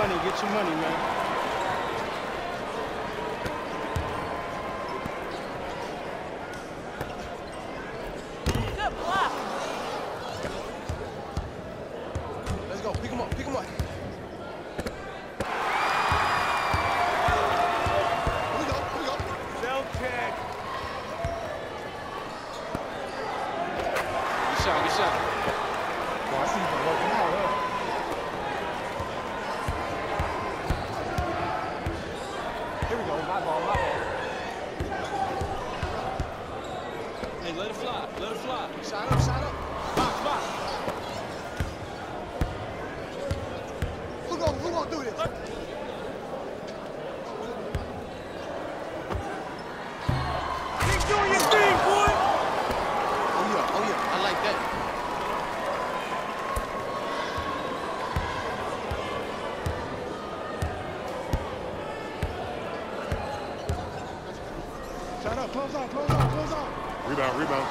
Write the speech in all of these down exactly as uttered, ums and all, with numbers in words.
money. Get your money, man. Good block. Let's go. Pick him up. Pick him up. Here we go. Here we go. Self check. Good shot. Good shot. Oh, I see you working out, huh? Here we go. My ball. My ball. Hey, let it fly. Let it fly. Shot up. Shot up. Box. Box. Who gonna, who gonna do this? Keep doing your thing, boy. Oh yeah. Oh yeah. I like that. Shut up. Close on. Close on. Close on. Rebound, rebound.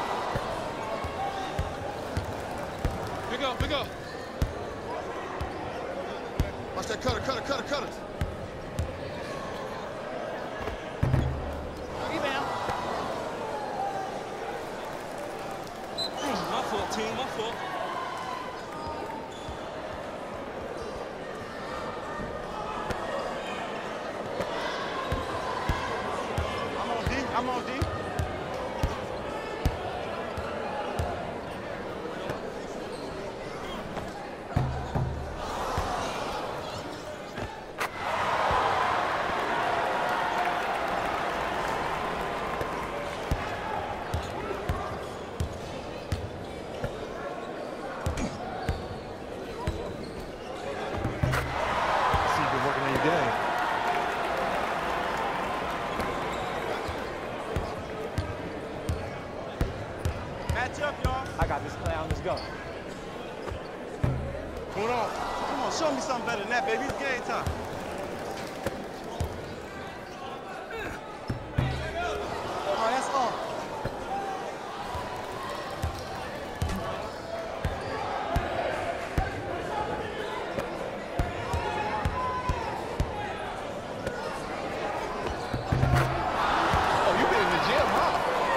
Pick up. Pick up. Watch that cutter. Cutter. Cutter. Cutter. Rebound. My fault, team. My fault. I'm on D. I'm on D. See you been working on your game. Match up, y'all. I got this play on. Let's go. Hold on. Come on, show me something better than that, baby. It's game time. Oh, that's all. Oh, you been in the gym, huh?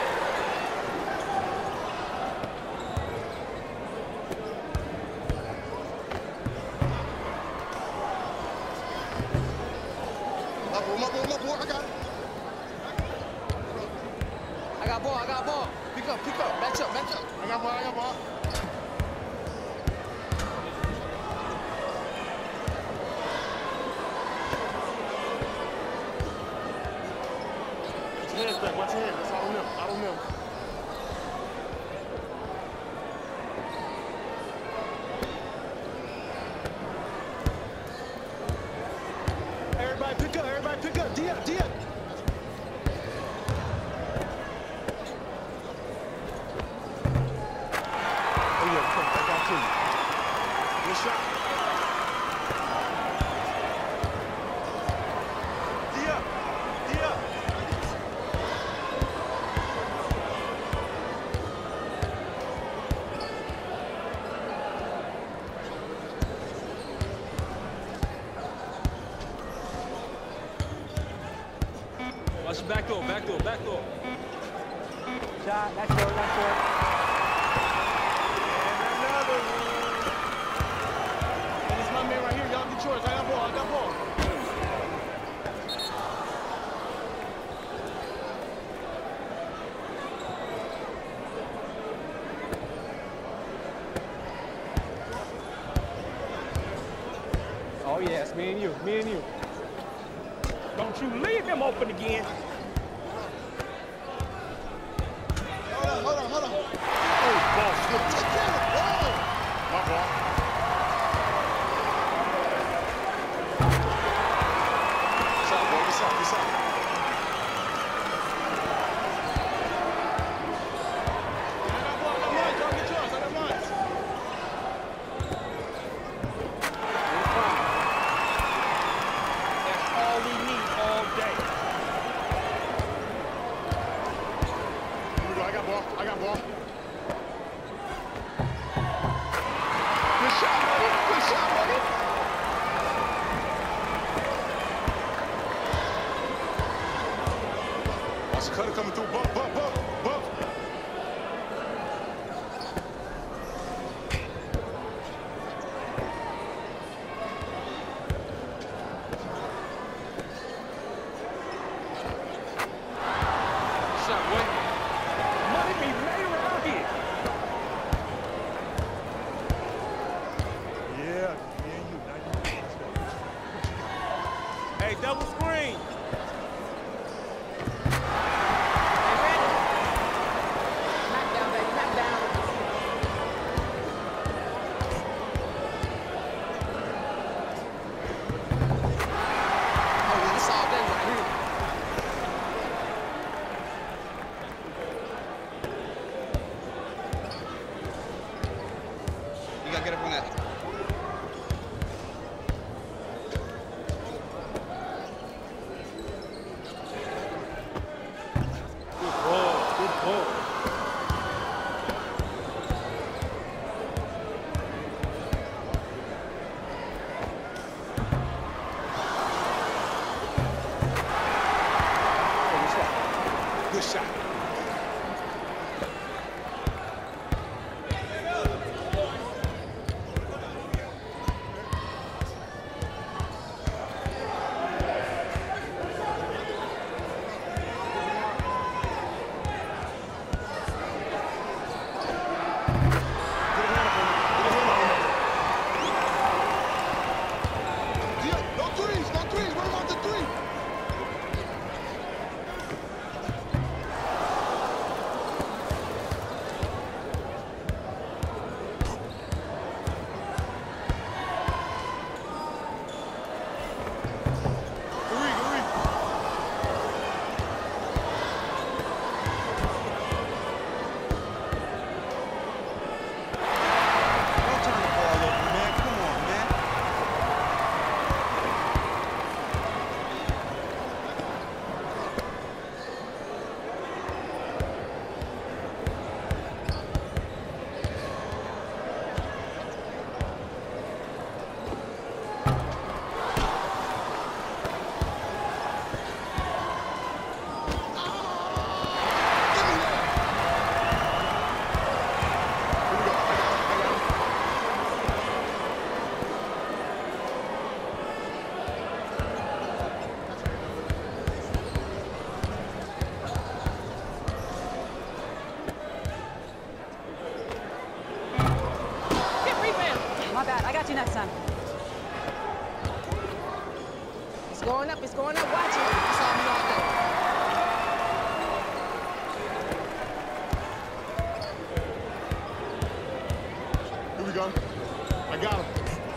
My ball. My ball. My ball. I got it. I got ball. I got ball. Pick up. Pick up. Match up. Match up. I got ball, I got ball. Watch your hands back, watch your hands. That's all on them, all on them. Everybody pick up. Everybody pick up. D up. D up. Oh, yeah. Come on. I got to you. Good shot. D up. D up. Watch the back door. Back door. Back door. Shot. That's short. That's short. And another one. And it's my man right here. Y'all get yours. I got ball. I got ball. Oh, yeah. It's me and you. Me and you. Don't you leave him open again. Hold on. Hold on. Hold on. Oh, ball slipped. Take care of the ball. My ball. What's up, boy? What's up? What's up? I got ball. I got mine. Y'all get yours. I got mine. That's all we need all day. Here we go, I got ball, I got ball. Good shot, buddy. Good shot, buddy. Cutter coming through. Buff, buff, buff, buff. Shot, boy. Money be made around here. Yeah, me and you. Now you. Hey, double screen. Knock down, baby. Knock down. Oh, yeah, it's all day right here. You gotta get up on that. Good ball. Good ball. Good shot. Yeah, no threes, no threes. What about the three? Three, three. Don't turn the ball over, man. Come on, man. Here we go. I got him. I got him. Get rebound. My bad. I got you next time. It's going up. It's going up. Watch it. It's all me all day. Here we go. I got him.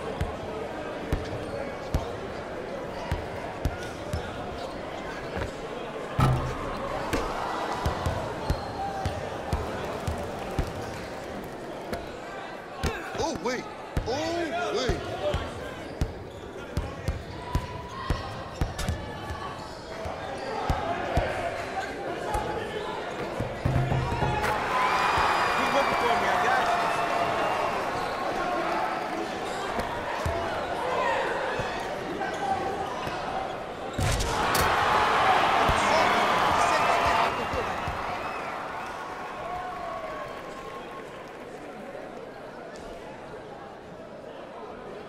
Oh, wait. Oh, wait. Keep looking for me. I got you.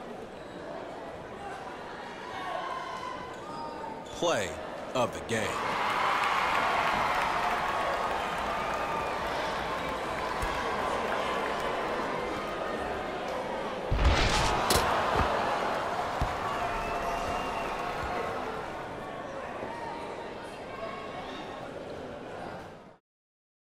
Play of the game.